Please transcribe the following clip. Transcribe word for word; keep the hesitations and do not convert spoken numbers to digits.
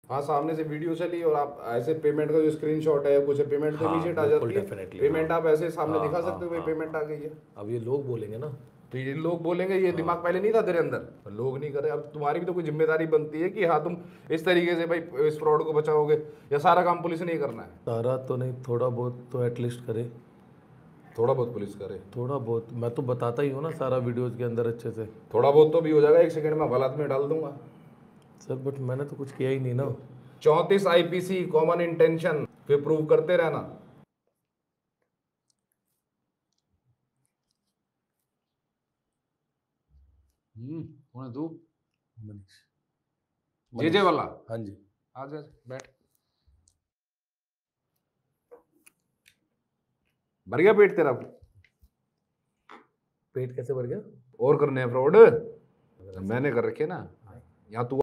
हाँ सामने से वीडियो चली और आप ऐसे पेमेंट का जो स्क्रीनशॉट है कुछ पेमेंट तो हाँ, इमीडिएट आ बिल्कुल, जाती है। डेफिनेटली, पेमेंट हाँ। आप ऐसे सामने हाँ, दिखा हाँ, सकते हो भाई हाँ, पेमेंट आ हाँ। गई है। अब ये लोग बोलेंगे ना। तो ये लोग बोलेंगे, ये दिमाग पहले नहीं था तेरे अंदर, लोग नहीं करे। अब तुम्हारी भी तो कोई जिम्मेदारी बनती है कि हाँ तुम इस तरीके से भाई इस फ्रॉड को बचाओगे, या सारा काम पुलिस ने ही करना है? सारा तो नहीं, थोड़ा बहुत तो एटलीस्ट करे। थोड़ा बहुत पुलिस करे। थोड़ा बहुत मैं तो बताता ही हूँ ना सारा वीडियोज़ के अंदर अच्छे से। थोड़ा बहुत तो भी हो जाएगा, एक सेकंड में गलत में डाल दूंगा। सर बट मैंने तो कुछ किया ही नहीं ना। चौंतीस आईपीसी कॉमन इंटेंशन फिर प्रूव करते रहना। हम्म कौन है तू? मनीष। जे जे मनीष। वाला? हाँ जी। आ जा बैठ। भर गया पेट तेरा? पेट कैसे भर गया? और करने हैं फ्रॉड? अगर ऐसा मैंने कर रखे ना। यहाँ तू